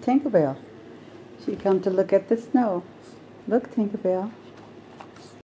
Tinkerbell. She come to look at the snow. Look, Tinkerbell.